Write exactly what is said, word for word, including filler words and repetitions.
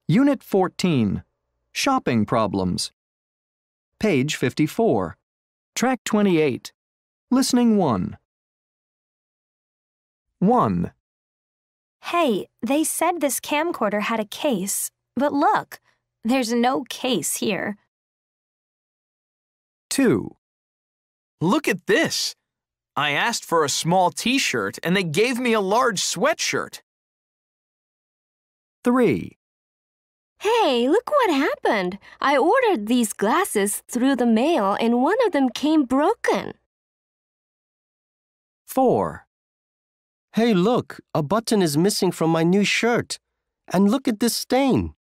Unit fourteen, Shopping Problems. Page fifty-four. Track twenty-eight. Listening one. one. Hey, they said this camcorder had a case, but look, there's no case here. two. Look at this. I asked for a small t-shirt and they gave me a large sweatshirt. three. Hey, look what happened. I ordered these glasses through the mail and one of them came broken. four. Hey, look, a button is missing from my new shirt. And look at this stain.